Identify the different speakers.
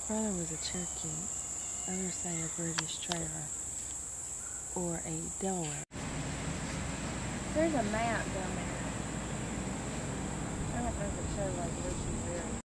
Speaker 1: brother was a Cherokee. Others say a British trader or a Delaware.
Speaker 2: There's a map down there. I don't know if it shows like where she's there.